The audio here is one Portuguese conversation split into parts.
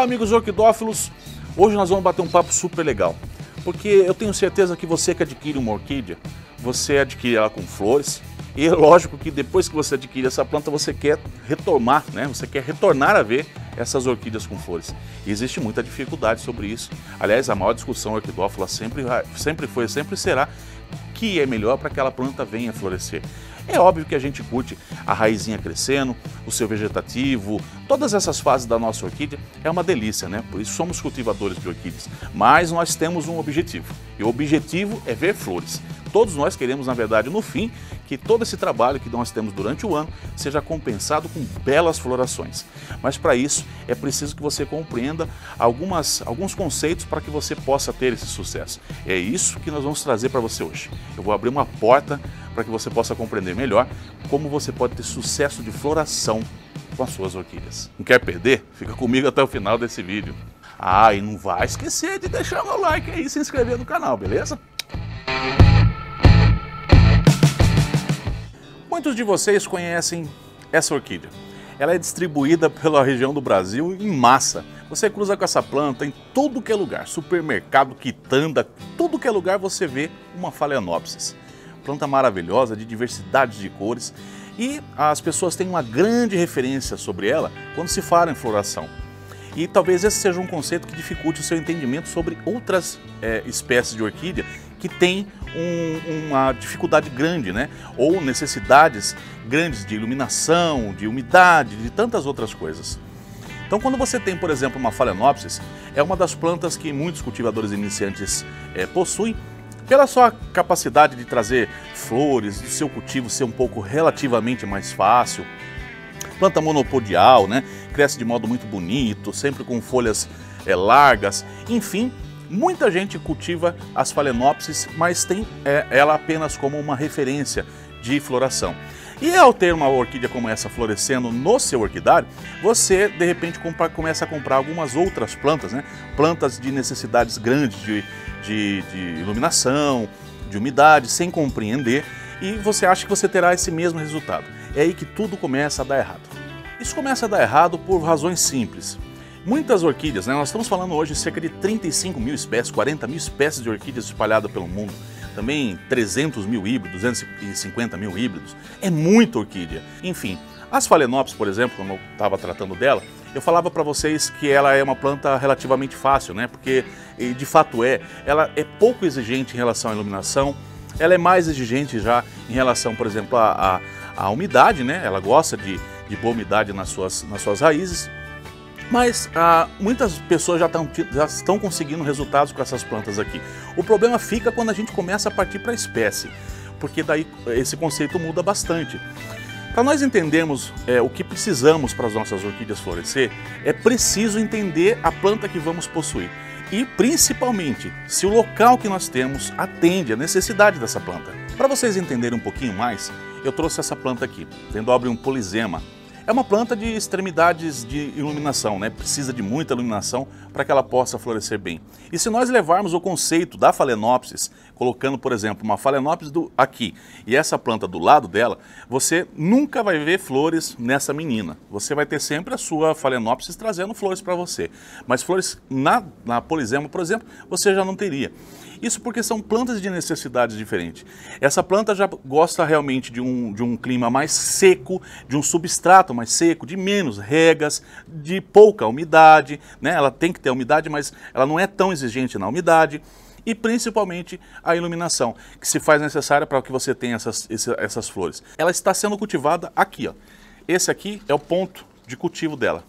amigos orquidófilos, hoje nós vamos bater um papo super legal, porque eu tenho certeza que você que adquire uma orquídea, você adquire ela com flores, e é lógico que depois que você adquire essa planta, você quer retomar, né? Você quer retornar a ver essas orquídeas com flores. E existe muita dificuldade sobre isso. Aliás, a maior discussão orquidófila sempre foi, sempre será que é melhor para que aquela planta venha florescer. É óbvio que a gente curte a raizinha crescendo, o seu vegetativo, todas essas fases da nossa orquídea é uma delícia, né? Por isso somos cultivadores de orquídeas. Mas nós temos um objetivo, e o objetivo é ver flores. Todos nós queremos, na verdade, no fim, que todo esse trabalho que nós temos durante o ano seja compensado com belas florações. Mas para isso é preciso que você compreenda alguns conceitos para que você possa ter esse sucesso. É isso que nós vamos trazer para você hoje. Eu vou abrir uma porta para que você possa compreender melhor como você pode ter sucesso de floração com as suas orquídeas. Não quer perder? Fica comigo até o final desse vídeo. Ah, e não vai esquecer de deixar o like aí e se inscrever no canal, beleza? Muitos de vocês conhecem essa orquídea. Ela é distribuída pela região do Brasil em massa. Você cruza com essa planta em tudo que é lugar, supermercado, quitanda, tudo que é lugar você vê uma Phalaenopsis. Planta maravilhosa, de diversidade de cores, e as pessoas têm uma grande referência sobre ela quando se fala em floração. E talvez esse seja um conceito que dificulte o seu entendimento sobre outras espécies de orquídea que têm uma dificuldade grande, né? Ou necessidades grandes de iluminação, de umidade, de tantas outras coisas. Então, quando você tem, por exemplo, uma Phalaenopsis, é uma das plantas que muitos cultivadores iniciantes possuem, pela sua capacidade de trazer flores, do seu cultivo ser um pouco relativamente mais fácil. Planta monopodial, né? Cresce de modo muito bonito, sempre com folhas largas, enfim. Muita gente cultiva as Phalaenopsis, mas tem ela apenas como uma referência de floração. E ao ter uma orquídea como essa florescendo no seu orquidário, você de repente começa a comprar algumas outras plantas, né? Plantas de necessidades grandes de iluminação, de umidade, sem compreender, e você acha que você terá esse mesmo resultado. É aí que tudo começa a dar errado. Isso começa a dar errado por razões simples. Muitas orquídeas, né? Nós estamos falando hoje de cerca de 35 mil espécies, 40 mil espécies de orquídeas espalhadas pelo mundo. Também 300 mil híbridos, 250 mil híbridos. É muita orquídea. Enfim, as Phalaenopsis, por exemplo, quando eu estava tratando dela, eu falava para vocês que ela é uma planta relativamente fácil, né? Porque de fato ela é pouco exigente em relação à iluminação, ela é mais exigente já em relação, por exemplo, à umidade, né? Ela gosta de boa umidade nas suas raízes. Mas muitas pessoas já estão conseguindo resultados com essas plantas aqui. O problema fica quando a gente começa a partir para a espécie, porque daí esse conceito muda bastante. Para nós entendermos o que precisamos para as nossas orquídeas florescer, é preciso entender a planta que vamos possuir. E principalmente, se o local que nós temos atende à necessidade dessa planta. Para vocês entenderem um pouquinho mais, eu trouxe essa planta aqui, Dendrobium polysema. É uma planta de extremidades de iluminação, né? Precisa de muita iluminação para que ela possa florescer bem. E se nós levarmos o conceito da Phalaenopsis, colocando, por exemplo, uma Phalaenopsis aqui e essa planta do lado dela, você nunca vai ver flores nessa menina. Você vai ter sempre a sua Phalaenopsis trazendo flores para você. Mas flores na polysema, por exemplo, você já não teria. Isso porque são plantas de necessidades diferentes. Essa planta já gosta realmente de um clima mais seco, de um substrato mais seco, de menos regas, de pouca umidade, né? Ela tem que ter umidade, mas ela não é tão exigente na umidade. E principalmente a iluminação, que se faz necessária para que você tenha essas flores. Ela está sendo cultivada aqui, ó. Esse aqui é o ponto de cultivo dela.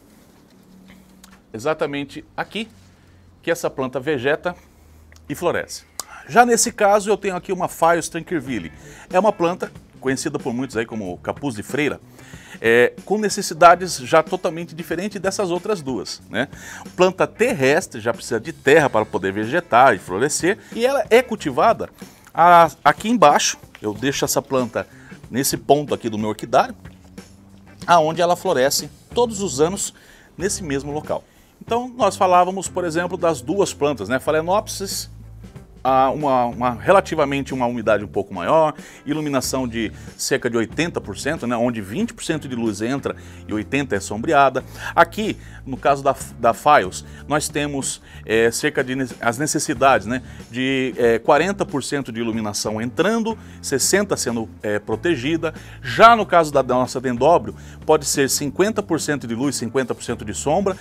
Exatamente aqui que essa planta vegeta e floresce. Já nesse caso eu tenho aqui uma Phaeus tranquilliville. É uma planta conhecida por muitos aí como capuz de freira, com necessidades já totalmente diferentes dessas outras duas, né? Planta terrestre, já precisa de terra para poder vegetar e florescer, e ela é cultivada aqui embaixo. Eu deixo essa planta nesse ponto aqui do meu orquidário, aonde ela floresce todos os anos nesse mesmo local. Então nós falávamos, por exemplo, das duas plantas, né? Phalaenopsis relativamente uma umidade um pouco maior, iluminação de cerca de 80%, né, onde 20% de luz entra e 80% é sombreada. Aqui, no caso da Fios, nós temos cerca de as necessidades, né, de 40% de iluminação entrando, 60% sendo protegida. Já no caso da nossa Dendobrio, pode ser 50% de luz, 50% de sombra.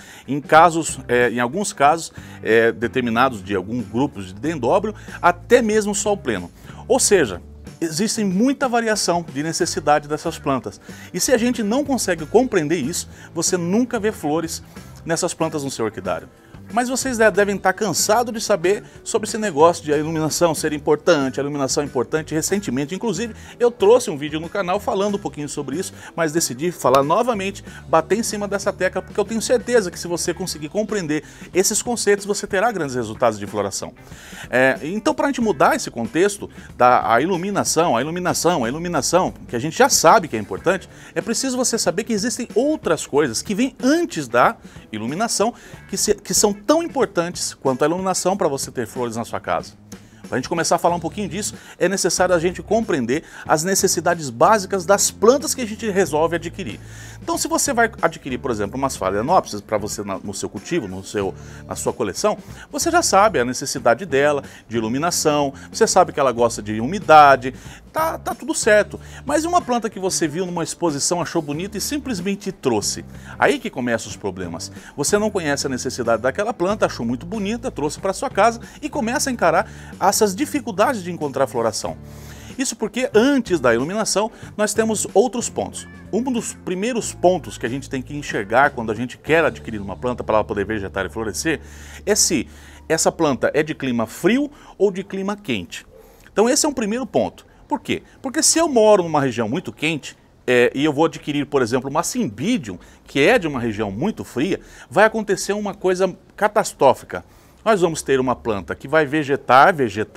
Em alguns casos determinados de alguns grupos de Dendobrio, até mesmo sol pleno. Ou seja, existe muita variação de necessidade dessas plantas. E se a gente não consegue compreender isso, você nunca vê flores nessas plantas no seu orquidário. Mas vocês devem estar cansados de saber sobre esse negócio de a iluminação ser importante, a iluminação é importante. Recentemente, inclusive, eu trouxe um vídeo no canal falando um pouquinho sobre isso, mas decidi falar novamente, bater em cima dessa tecla, porque eu tenho certeza que se você conseguir compreender esses conceitos, você terá grandes resultados de floração. Então, para a gente mudar esse contexto da iluminação, que a gente já sabe que é importante, é preciso você saber que existem outras coisas que vêm antes da iluminação, que são tão importantes quanto a iluminação para você ter flores na sua casa. Para a gente começar a falar um pouquinho disso, é necessário a gente compreender as necessidades básicas das plantas que a gente resolve adquirir. Então, se você vai adquirir, por exemplo, umas Phalaenopsis para você no seu cultivo, na sua coleção, você já sabe a necessidade dela, de iluminação, você sabe que ela gosta de umidade, tá tudo certo. Mas uma planta que você viu numa exposição, achou bonita e simplesmente trouxe, aí que começam os problemas. Você não conhece a necessidade daquela planta, achou muito bonita, trouxe para sua casa e começa a encarar essas dificuldades de encontrar floração. Isso porque antes da iluminação nós temos outros pontos. Um dos primeiros pontos que a gente tem que enxergar quando a gente quer adquirir uma planta para ela poder vegetar e florescer é se essa planta é de clima frio ou de clima quente. Então esse é um primeiro ponto. Por quê? Porque se eu moro numa região muito quente e eu vou adquirir, por exemplo, uma Cymbidium, que é de uma região muito fria, vai acontecer uma coisa catastrófica. Nós vamos ter uma planta que vai vegetar,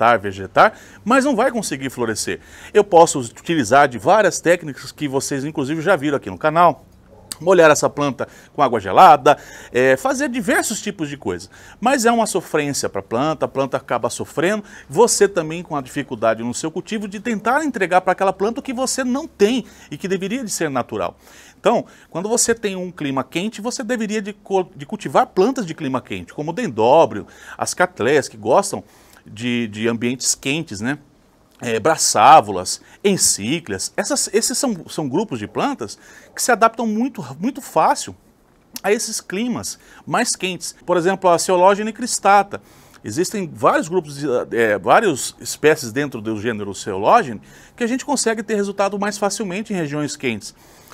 mas não vai conseguir florescer. Eu posso utilizar de várias técnicas que vocês inclusive já viram aqui no canal. Molhar essa planta com água gelada, fazer diversos tipos de coisa. Mas é uma sofrência para a planta acaba sofrendo. Você também com a dificuldade no seu cultivo de tentar entregar para aquela planta o que você não tem e que deveria de ser natural. Então, quando você tem um clima quente, você deveria de cultivar plantas de clima quente, como o Dendobrio, as Cattleyas, que gostam de ambientes quentes, né? Braçávolas, encíclias, esses são grupos de plantas que se adaptam muito fácil a esses climas mais quentes. Por exemplo, a Ceologene cristata. Existem vários grupos, várias espécies dentro do gênero Ceologene que a gente consegue ter resultado mais facilmente em regiões quentes.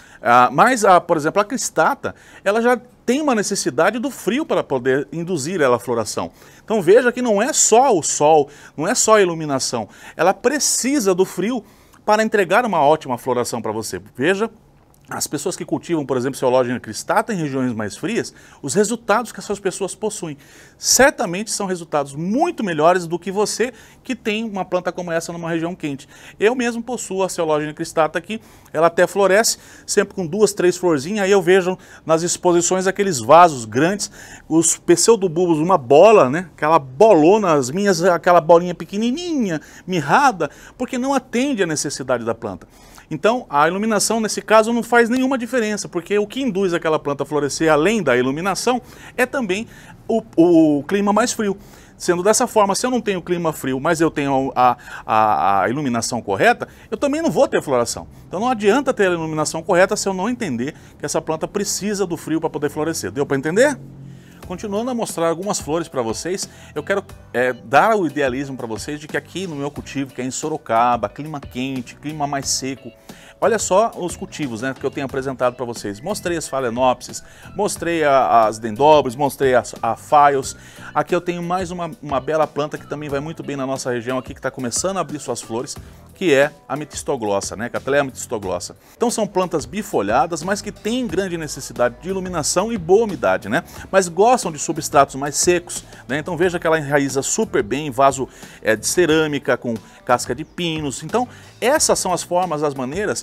Por exemplo, a cristata, ela já tem uma necessidade do frio para poder induzir ela à floração. Então veja que não é só o sol, não é só a iluminação, ela precisa do frio para entregar uma ótima floração para você. Veja, as pessoas que cultivam, por exemplo, Ceologene cristata em regiões mais frias, os resultados que essas pessoas possuem certamente são resultados muito melhores do que você que tem uma planta como essa numa região quente. Eu mesmo possuo a Ceologene cristata aqui, ela até floresce, sempre com 2, 3 florzinhas, aí eu vejo nas exposições aqueles vasos grandes, os pseudobulbos, uma bola, né? Aquela bolona, as minhas, aquela bolinha pequenininha, mirrada, porque não atende à necessidade da planta. Então, a iluminação, nesse caso, não faz nenhuma diferença, porque o que induz aquela planta a florescer, além da iluminação, é também o clima mais frio. Sendo dessa forma, se eu não tenho clima frio, mas eu tenho a iluminação correta, eu também não vou ter floração. Então não adianta ter a iluminação correta se eu não entender que essa planta precisa do frio para poder florescer. Deu para entender? Continuando a mostrar algumas flores para vocês, eu quero dar o idealismo para vocês de que aqui no meu cultivo, que é em Sorocaba, clima quente, clima mais seco, olha só os cultivos, né, que eu tenho apresentado para vocês. Mostrei as Phalaenopsis, mostrei as Dendrobiums, mostrei a Fios. Aqui eu tenho mais uma bela planta que também vai muito bem na nossa região aqui, que está começando a abrir suas flores, que é a Metistoglossa, né, Cattleya Metistoglossa. Então são plantas bifolhadas, mas que têm grande necessidade de iluminação e boa umidade, né, mas gostam de substratos mais secos, né? Então veja que ela enraiza super bem em vaso de cerâmica, com casca de pinos. Então essas são as formas, as maneiras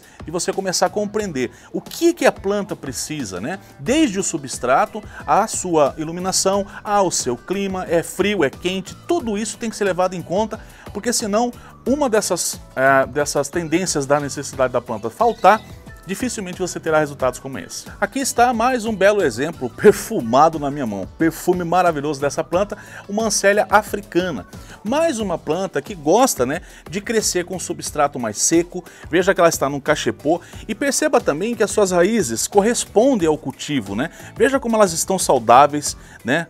de você começar a compreender o que a planta precisa, né? Desde o substrato, a sua iluminação, ao seu clima, é frio, é quente, tudo isso tem que ser levado em conta, porque senão uma dessas tendências da necessidade da planta faltar, dificilmente você terá resultados como esse. Aqui está mais um belo exemplo perfumado na minha mão. Perfume maravilhoso dessa planta, uma Ancélia africana. Mais uma planta que gosta, né, de crescer com um substrato mais seco. Veja que ela está num cachepô e perceba também que as suas raízes correspondem ao cultivo, né? Veja como elas estão saudáveis, né?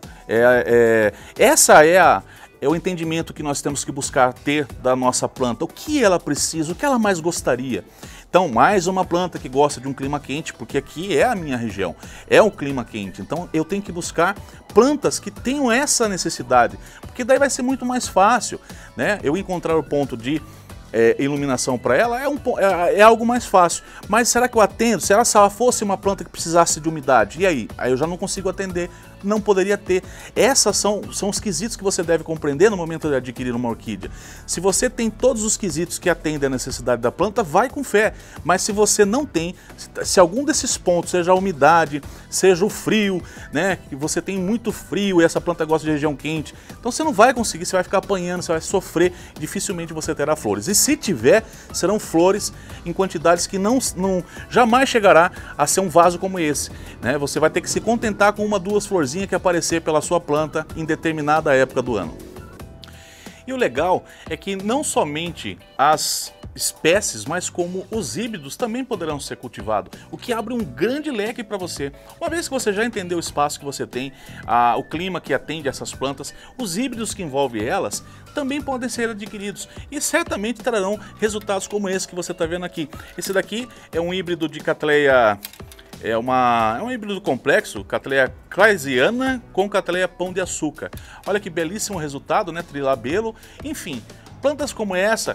Essa é o entendimento que nós temos que buscar ter da nossa planta. O que ela precisa, o que ela mais gostaria. Então, mais uma planta que gosta de um clima quente, porque aqui é a minha região, é um clima quente. Então, eu tenho que buscar plantas que tenham essa necessidade, porque daí vai ser muito mais fácil, né? Eu encontrar o ponto de iluminação para ela é algo mais fácil. Mas será que eu atendo? Será que se ela fosse uma planta que precisasse de umidade? E aí? Aí eu já não consigo atender, não poderia ter. Esses são os quesitos que você deve compreender no momento de adquirir uma orquídea. Se você tem todos os quesitos que atendem à necessidade da planta, vai com fé. Mas se você não tem, se algum desses pontos, seja a umidade, seja o frio, né, que você tem muito frio e essa planta gosta de região quente, então você não vai conseguir, você vai ficar apanhando, você vai sofrer, dificilmente você terá flores. E se tiver, serão flores em quantidades que jamais chegará a ser um vaso como esse, né? Você vai ter que se contentar com uma, duas florzinhas que aparecer pela sua planta em determinada época do ano. E o legal é que não somente as espécies, mas como os híbridos também poderão ser cultivados, o que abre um grande leque para você. Uma vez que você já entendeu o espaço que você tem, o clima que atende essas plantas, os híbridos que envolvem elas também podem ser adquiridos e certamente trarão resultados como esse que você está vendo aqui. Esse daqui é um híbrido de Cattleya. É um híbrido complexo, Cattleya craziana com Cattleya pão de açúcar. Olha que belíssimo resultado, né? Trilabelo, enfim. Plantas como essa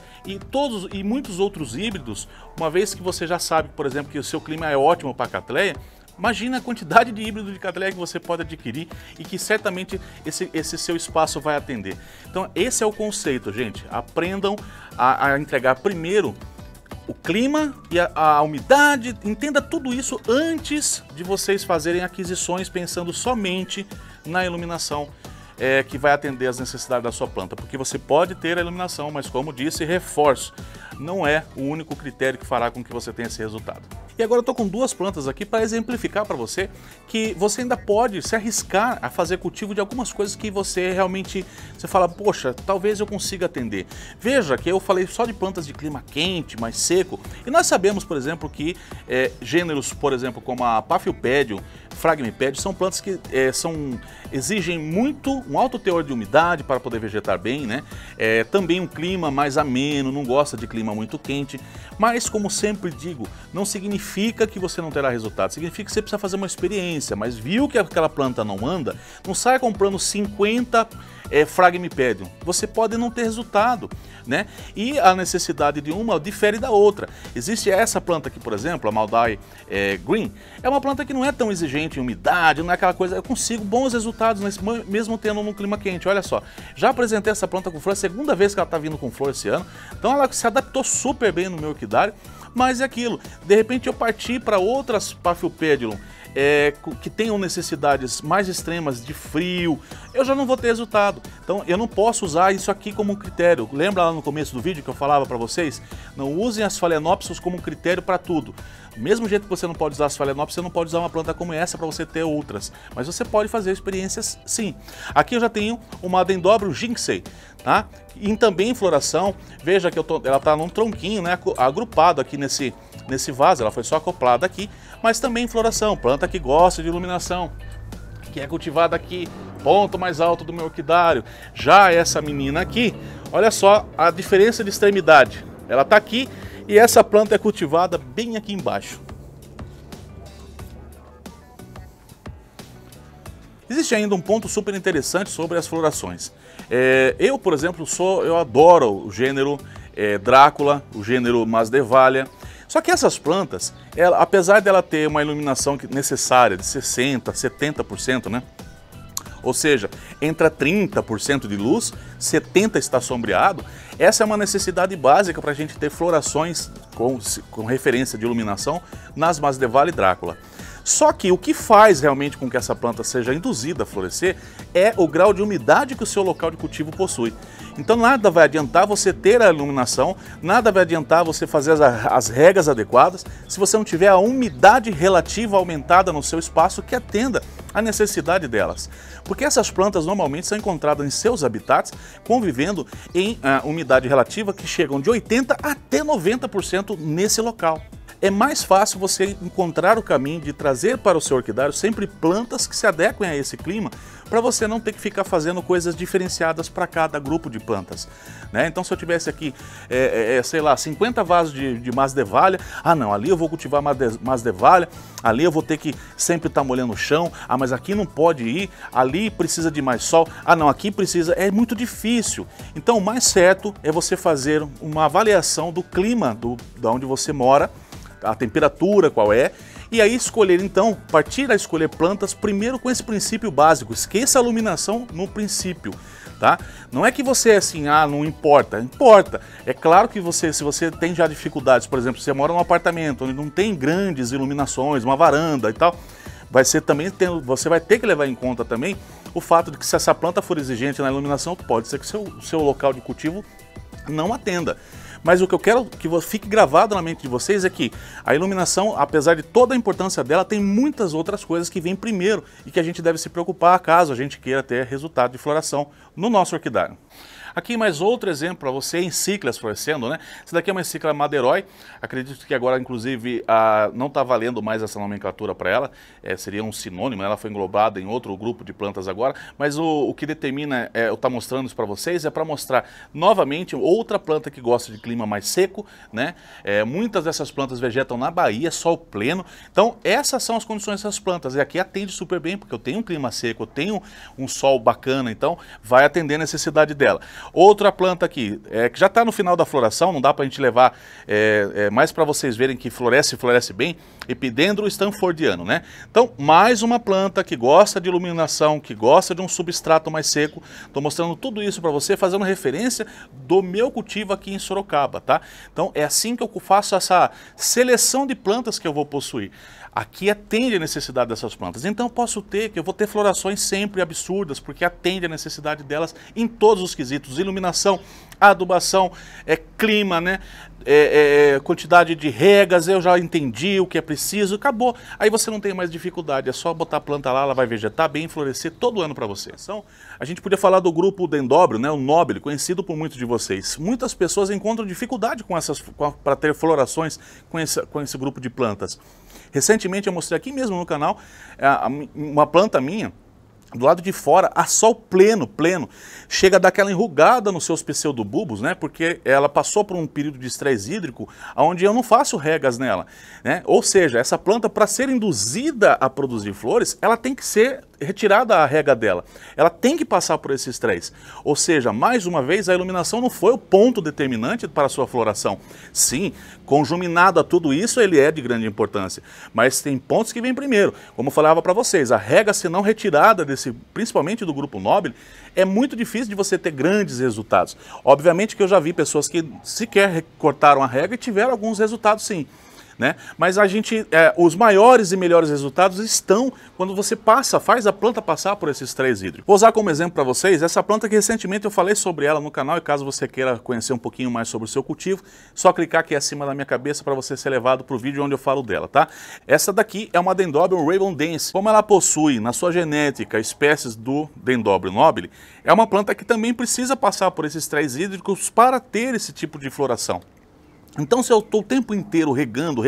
e muitos outros híbridos, uma vez que você já sabe, por exemplo, que o seu clima é ótimo para Cattleya, imagina a quantidade de híbrido de Cattleya que você pode adquirir e que certamente esse seu espaço vai atender. Então esse é o conceito, gente. Aprendam a entregar primeiro o clima e a umidade, entenda tudo isso antes de vocês fazerem aquisições pensando somente na iluminação que vai atender às necessidades da sua planta, porque você pode ter a iluminação, mas como disse, reforço, não é o único critério que fará com que você tenha esse resultado. E agora eu estou com duas plantas aqui para exemplificar para você que você ainda pode se arriscar a fazer cultivo de algumas coisas que você realmente, você fala, poxa, talvez eu consiga atender. Veja que eu falei só de plantas de clima quente, mais seco, e nós sabemos, por exemplo, que gêneros, por exemplo, como a Paphiopedium, Phragmipedium, são plantas que exigem um alto teor de umidade para poder vegetar bem, né? Também um clima mais ameno, não gosta de clima muito quente, mas como sempre digo, não significa que você não terá resultado, significa que você precisa fazer uma experiência, mas viu que aquela planta não anda, não saia comprando 50 Phragmipedium, você pode não ter resultado, né? E a necessidade de uma difere da outra. Existe essa planta aqui, por exemplo, a Maldai Green, é uma planta que não é tão exigente em umidade, não é aquela coisa, eu consigo bons resultados mesmo tendo um clima quente. Olha só, já apresentei essa planta com flor, é a segunda vez que ela está vindo com flor esse ano, então ela se adaptou super bem no meu orquidário, mas é aquilo, de repente eu parti para outras Paphiopedium que tenham necessidades mais extremas de frio, eu já não vou ter resultado. Então eu não posso usar isso aqui como um critério. Lembra lá no começo do vídeo que eu falava para vocês? Não usem as Phalaenopsis como um critério para tudo. Do mesmo jeito que você não pode usar as Phalaenopsis, você não pode usar uma planta como essa para você ter outras. Mas você pode fazer experiências sim. Aqui eu já tenho uma Dendrobium Jinxei, tá? E também em floração, veja que ela está num tronquinho, né, agrupado aqui nesse vaso, ela foi só acoplada aqui, mas também em floração, planta que gosta de iluminação, que é cultivada aqui, ponto mais alto do meu orquidário. Já essa menina aqui, olha só a diferença de extremidade, ela está aqui e essa planta é cultivada bem aqui embaixo. Existe ainda um ponto super interessante sobre as florações. Eu, por exemplo, eu adoro o gênero Drácula, o gênero Masdevallia. Só que essas plantas, apesar dela ter uma iluminação necessária de 60%, 70%, né? ou seja, entra 30% de luz, 70% está sombreado. Essa é uma necessidade básica para a gente ter florações com referência de iluminação nas Masdevallia e Drácula. Só que o que faz realmente com que essa planta seja induzida a florescer é o grau de umidade que o seu local de cultivo possui. Então nada vai adiantar você ter a iluminação, nada vai adiantar você fazer as regas adequadas se você não tiver a umidade relativa aumentada no seu espaço que atenda à necessidade delas. Porque essas plantas normalmente são encontradas em seus habitats convivendo em umidade relativa que chegam de 80% até 90% nesse local. É mais fácil você encontrar o caminho de trazer para o seu orquidário sempre plantas que se adequem a esse clima, para você não ter que ficar fazendo coisas diferenciadas para cada grupo de plantas, né? Então se eu tivesse aqui, sei lá, 50 vasos de Masdevallia, não, ali eu vou cultivar Masdevallia, ali eu vou ter que sempre estar molhando o chão, mas aqui não pode ir, ali precisa de mais sol, não, aqui precisa, é muito difícil. Então o mais certo é você fazer uma avaliação do clima da onde você mora, a temperatura qual é, e aí escolher então, partir a escolher plantas primeiro com esse princípio básico, esqueça a iluminação no princípio, tá? Não é que você assim, não importa, importa. É claro que se você tem já dificuldades, por exemplo, você mora num apartamento onde não tem grandes iluminações, uma varanda e tal, você vai ter que levar em conta também o fato de que se essa planta for exigente na iluminação, pode ser que o seu local de cultivo não atenda. Mas o que eu quero que fique gravado na mente de vocês é que a iluminação, apesar de toda a importância dela, tem muitas outras coisas que vêm primeiro e que a gente deve se preocupar caso a gente queira ter resultado de floração no nosso orquidário. Aqui mais outro exemplo para você em cíclias florescendo, né? Essa daqui é uma cíclia Madeiroi, acredito que agora inclusive não está valendo mais essa nomenclatura para ela, seria um sinônimo, ela foi englobada em outro grupo de plantas agora, mas o que determina eu estar mostrando isso para vocês é para mostrar novamente outra planta que gosta de clima mais seco, né? Muitas dessas plantas vegetam na Bahia, sol pleno, então essas são as condições dessas plantas, e aqui atende super bem, porque eu tenho um clima seco, eu tenho um sol bacana, então vai atender a necessidade dela. Outra planta aqui, que já está no final da floração, não dá para a gente levar, mais para vocês verem que floresce bem, Epidendro stanfordiano, né? Então, mais uma planta que gosta de iluminação, que gosta de um substrato mais seco. Estou mostrando tudo isso para você, fazendo referência do meu cultivo aqui em Sorocaba, tá? Então, é assim que eu faço essa seleção de plantas que eu vou possuir. Aqui atende a necessidade dessas plantas, então eu vou ter florações sempre absurdas, porque atende a necessidade delas em todos os quesitos, iluminação, adubação, clima, né? Quantidade de regas, eu já entendi o que é preciso, acabou. Aí você não tem mais dificuldade, é só botar a planta lá, ela vai vegetar bem, florescer todo ano para você. Então, a gente podia falar do grupo dendróbio, né, o nobile, conhecido por muitos de vocês. Muitas pessoas encontram dificuldade para ter florações com esse grupo de plantas. Recentemente eu mostrei aqui mesmo no canal uma planta minha, do lado de fora, a sol pleno, chega a dar aquela enrugada nos seus pseudobulbos, né? Porque ela passou por um período de estresse hídrico, onde eu não faço regas nela, né? Ou seja, essa planta, para ser induzida a produzir flores, ela tem que ser retirada a rega dela. Ela tem que passar por esse estresse. Ou seja, mais uma vez, a iluminação não foi o ponto determinante para a sua floração. Sim, conjuminado a tudo isso, ele é de grande importância. Mas tem pontos que vêm primeiro. Como eu falava para vocês, a rega, se não retirada principalmente do grupo nobile, é muito difícil de você ter grandes resultados. Obviamente que eu já vi pessoas que sequer cortaram a rega e tiveram alguns resultados sim. Né? Mas os maiores e melhores resultados estão quando você faz a planta passar por esse estresse hídrico. Vou usar como exemplo para vocês essa planta que recentemente eu falei sobre ela no canal, e caso você queira conhecer um pouquinho mais sobre o seu cultivo, só clicar aqui acima da minha cabeça para você ser levado para o vídeo onde eu falo dela, tá? Essa daqui é uma Dendrobium ravensdense. Como ela possui na sua genética espécies do Dendrobium nobile, é uma planta que também precisa passar por esses estresses hídricos para ter esse tipo de floração. Então, se eu estou o tempo inteiro regando,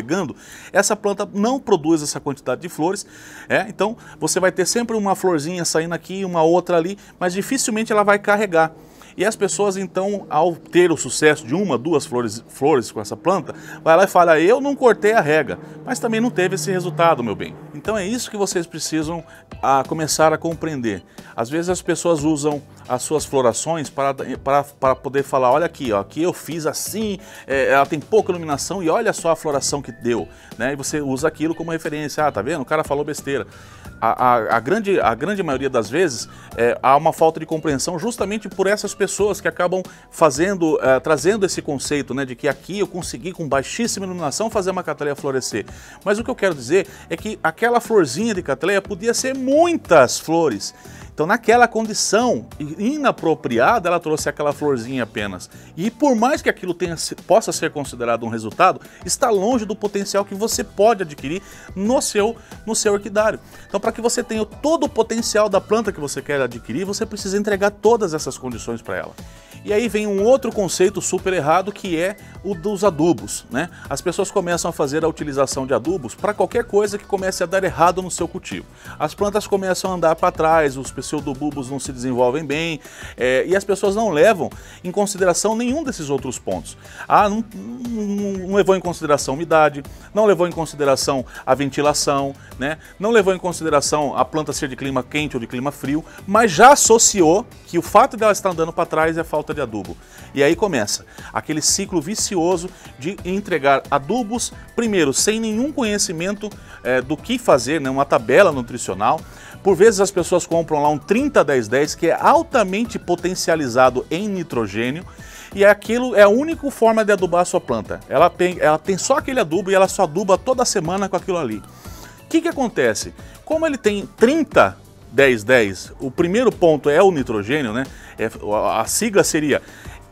essa planta não produz essa quantidade de flores. Então, você vai ter sempre uma florzinha saindo aqui, uma outra ali, mas dificilmente ela vai carregar. E as pessoas, então, ao ter o sucesso de uma, duas flores com essa planta, vai lá e fala, eu não cortei a rega, mas também não teve esse resultado, meu bem. Então é isso que vocês precisam começar a compreender. Às vezes as pessoas usam as suas florações para poder falar, olha aqui, ó, aqui eu fiz assim, ela tem pouca iluminação e olha só a floração que deu, né? E você usa aquilo como referência, tá vendo? O cara falou besteira. a grande maioria das vezes há uma falta de compreensão justamente por essas pessoas que acabam trazendo esse conceito, né, de que aqui eu consegui com baixíssima iluminação fazer uma catleia florescer. Mas o que eu quero dizer é que aquela florzinha de catleia podia ser muitas flores. Então, naquela condição inapropriada, ela trouxe aquela florzinha apenas. E por mais que aquilo possa ser considerado um resultado, está longe do potencial que você pode adquirir no seu orquidário. Então, para que você tenha todo o potencial da planta que você quer adquirir, você precisa entregar todas essas condições para ela. E aí vem um outro conceito super errado, que é o dos adubos, né? As pessoas começam a fazer a utilização de adubos para qualquer coisa que comece a dar errado no seu cultivo. As plantas começam a andar para trás, os pseudobulbos não se desenvolvem bem, e as pessoas não levam em consideração nenhum desses outros pontos. Não levou em consideração a umidade, não levou em consideração a ventilação, né? Não levou em consideração a planta ser de clima quente ou de clima frio, mas já associou que o fato dela estar andando para trás é falta de adubo. E aí começa aquele ciclo vicioso de entregar adubos, primeiro, sem nenhum conhecimento do que fazer, né, uma tabela nutricional. Por vezes as pessoas compram lá um 30-10-10, que é altamente potencializado em nitrogênio, e aquilo é a única forma de adubar a sua planta. Ela tem só aquele adubo e ela só aduba toda semana com aquilo ali. O que acontece? Como ele tem 30-10-10, o primeiro ponto é o nitrogênio, né? A sigla seria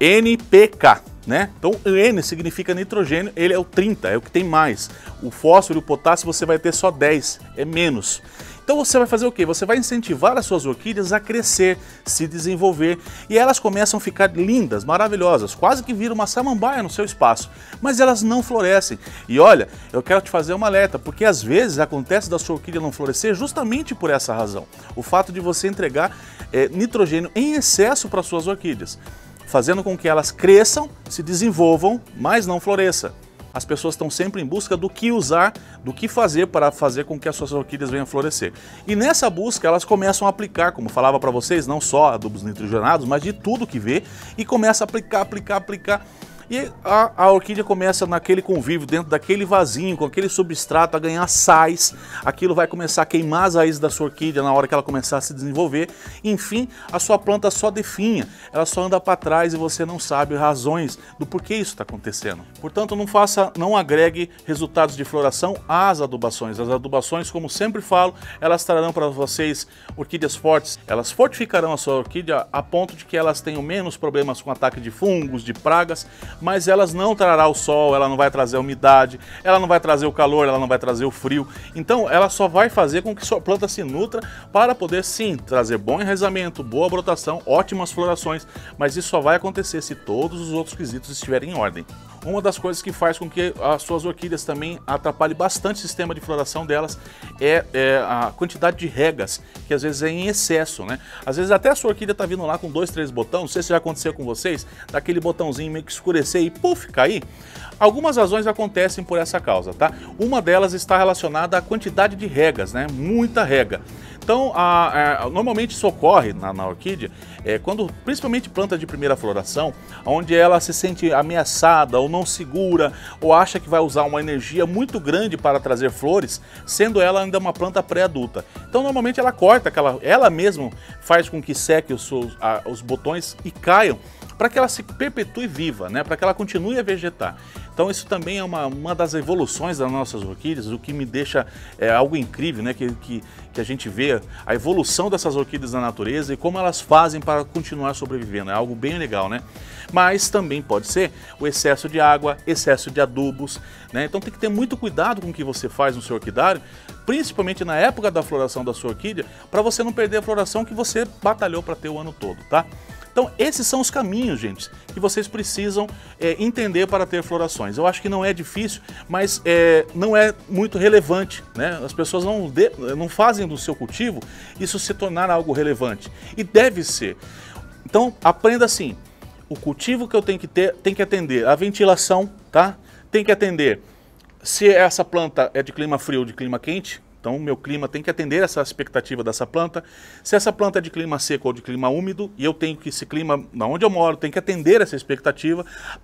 NPK, né? Então o N significa nitrogênio, ele é o 30, é o que tem mais. O fósforo e o potássio você vai ter só 10, é menos. Então você vai fazer o quê? Você vai incentivar as suas orquídeas a crescer, se desenvolver, e elas começam a ficar lindas, maravilhosas, quase que viram uma samambaia no seu espaço, mas elas não florescem. E olha, eu quero te fazer uma alerta, porque às vezes acontece da sua orquídea não florescer justamente por essa razão. O fato de você entregar nitrogênio em excesso para suas orquídeas, fazendo com que elas cresçam, se desenvolvam, mas não floresçam. As pessoas estão sempre em busca do que usar, do que fazer para fazer com que as suas orquídeas venham a florescer. E nessa busca elas começam a aplicar, como falava para vocês, não só adubos nitrogenados, mas de tudo que vê, e começa a aplicar. E a orquídea começa naquele convívio, dentro daquele vasinho, com aquele substrato, a ganhar sais. Aquilo vai começar a queimar as raízes da sua orquídea na hora que ela começar a se desenvolver. Enfim, a sua planta só definha, ela só anda para trás e você não sabe razões do porquê isso está acontecendo. Portanto, não agregue resultados de floração às adubações. As adubações, como sempre falo, elas trarão para vocês orquídeas fortes. Elas fortificarão a sua orquídea a ponto de que elas tenham menos problemas com ataque de fungos, de pragas, mas elas não trará o sol, ela não vai trazer a umidade, ela não vai trazer o calor, ela não vai trazer o frio. Então ela só vai fazer com que sua planta se nutra para poder sim trazer bom enraizamento, boa brotação, ótimas florações, mas isso só vai acontecer se todos os outros quesitos estiverem em ordem. Uma das coisas que faz com que as suas orquídeas também atrapalhe bastante o sistema de floração delas é a quantidade de regas, que às vezes é em excesso, né? Às vezes até a sua orquídea está vindo lá com 2, 3 botões, não sei se já aconteceu com vocês, daquele botãozinho meio que escurecer e puf, cair. Algumas razões acontecem por essa causa, tá? Uma delas está relacionada à quantidade de regas, né? Muita rega. Então, normalmente isso ocorre na orquídea, quando, principalmente planta de primeira floração, onde ela se sente ameaçada ou não segura, ou acha que vai usar uma energia muito grande para trazer flores, sendo ela ainda uma planta pré-adulta. Então, normalmente ela corta, ela mesma faz com que seque os botões e caiam, para que ela se perpetue viva, né? Para que ela continue a vegetar. Então isso também é uma das evoluções das nossas orquídeas, o que me deixa algo incrível, né? Que a gente vê a evolução dessas orquídeas na natureza e como elas fazem para continuar sobrevivendo. É algo bem legal, né? Mas também pode ser o excesso de água, excesso de adubos, né? Então tem que ter muito cuidado com o que você faz no seu orquidário, principalmente na época da floração da sua orquídea, para você não perder a floração que você batalhou para ter o ano todo, tá? Então esses são os caminhos, gente, que vocês precisam entender para ter florações. Eu acho que não é difícil, mas não é muito relevante, né? As pessoas não fazem do seu cultivo isso se tornar algo relevante. E deve ser. Então aprenda assim, o cultivo que eu tenho que ter tem que atender a ventilação, tá? Tem que atender se essa planta é de clima frio ou de clima quente. Então o meu clima tem que atender essa expectativa dessa planta. Se essa planta é de clima seco ou de clima úmido, e eu tenho que esse clima, onde eu moro, tem que atender essa expectativa,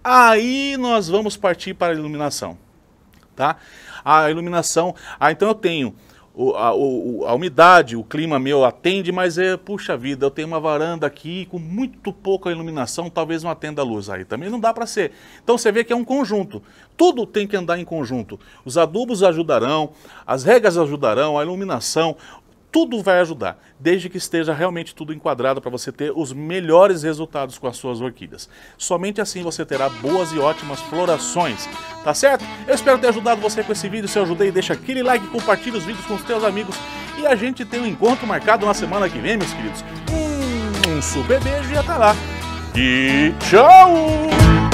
aí nós vamos partir para a iluminação, tá? A iluminação, então eu tenho a umidade, o clima meu atende, mas puxa vida, eu tenho uma varanda aqui com muito pouca iluminação, talvez não atenda a luz. Aí também não dá para ser. Então você vê que é um conjunto. Tudo tem que andar em conjunto. Os adubos ajudarão, as regas ajudarão, a iluminação, tudo vai ajudar, desde que esteja realmente tudo enquadrado para você ter os melhores resultados com as suas orquídeas. Somente assim você terá boas e ótimas florações, tá certo? Eu espero ter ajudado você com esse vídeo. Se eu ajudei, deixa aquele like, compartilha os vídeos com os teus amigos e a gente tem um encontro marcado na semana que vem, meus queridos. Um super beijo e até lá. E tchau!